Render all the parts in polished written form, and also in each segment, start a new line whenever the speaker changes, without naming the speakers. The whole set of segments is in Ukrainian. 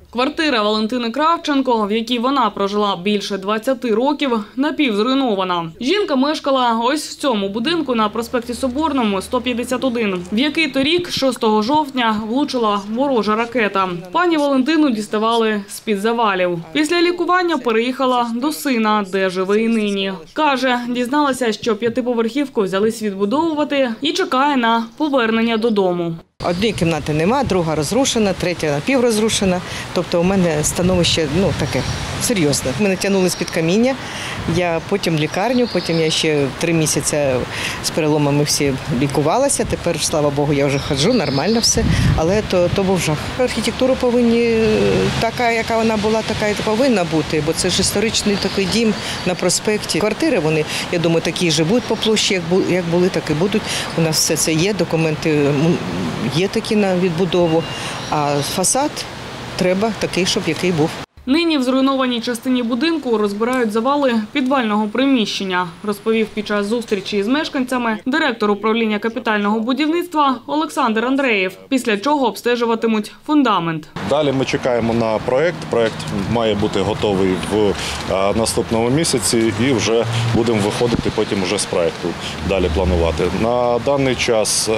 Квартира Валентини Кравченко, в якій вона прожила більше 20 років, напівзруйнована. Жінка мешкала ось в цьому будинку на проспекті Соборному, 151, в який торік, 6 жовтня, влучила ворожа ракета. Пані Валентину діставали з-під завалів. Після лікування переїхала до сина, де живе і нині. Каже, дізналася, що п'ятиповерхівку взялись відбудовувати і чекає на повернення додому.
Однієї кімнати нема, друга розрушена, третя напіврозрушена. Тобто у мене становище таке серйозне. Мене тягнули з-під каміння, я потім в лікарню, потім я ще 3 місяці з переломами всі лікувалася. Тепер, слава Богу, я вже ходжу, нормально все, але то був жах. Архітектура повинна така, яка вона була, така і повинна бути, бо це ж історичний такий дім на проспекті. Квартири, вони, я думаю, такі ж будуть по площі, як були, так і будуть. У нас все це є, документи є такі на відбудову, а фасад треба такий, щоб який був.
Нині в зруйнованій частині будинку розбирають завали підвального приміщення, розповів під час зустрічі із мешканцями директор управління капітального будівництва Олександр Андреєв, після чого обстежуватимуть фундамент.
Далі ми чекаємо на проєкт. Проєкт має бути готовий в наступному місяці і вже будемо виходити потім вже з проєкту, далі планувати. На даний час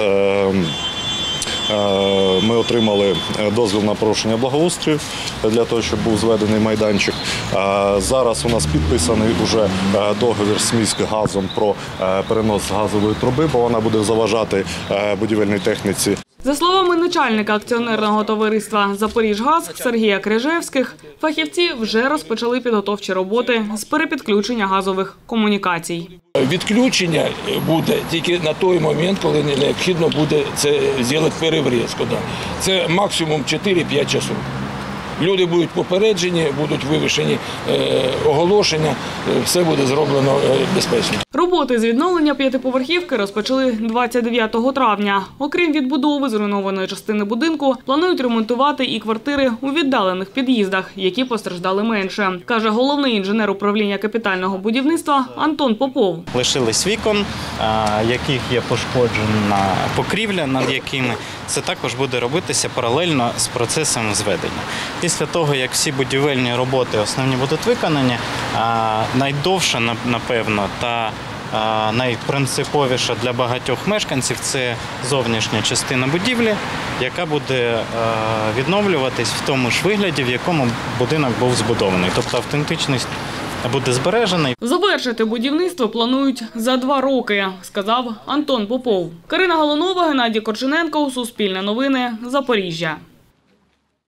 ми отримали дозвіл на порушення благоустрою для того, щоб був зведений майданчик. Зараз у нас підписаний вже договір з міськгазом про перенос газової труби, бо вона буде заважати будівельній техніці.
За словами начальника акціонерного товариства «Запоріжгаз» Сергія Крижевських, фахівці вже розпочали підготовчі роботи з перепідключення газових комунікацій.
Відключення буде тільки на той момент, коли необхідно буде це зробити переврізку. Це максимум 4-5 часов. Люди будуть попереджені, будуть вивішені оголошення, все буде зроблено безпечно.
Роботи з відновлення п'ятиповерхівки розпочали 29 травня. Окрім відбудови зруйнованої частини будинку, планують ремонтувати і квартири у віддалених під'їздах, які постраждали менше, каже головний інженер управління капітального будівництва Антон Попов.
Лишились вікон, яких є пошкоджена покрівля, над якими це також буде робитися паралельно з процесом зведення. Після того, як всі будівельні роботи основні будуть виконані, найдовше, напевно, та найпринциповіша для багатьох мешканців – це зовнішня частина будівлі, яка буде відновлюватись в тому ж вигляді, в якому будинок був збудований. Тобто автентичність буде збережений.
Завершити будівництво планують за 2 роки, сказав Антон Попов. Карина Галунова, Геннадій Корчененко, Суспільне новини, Запоріжжя.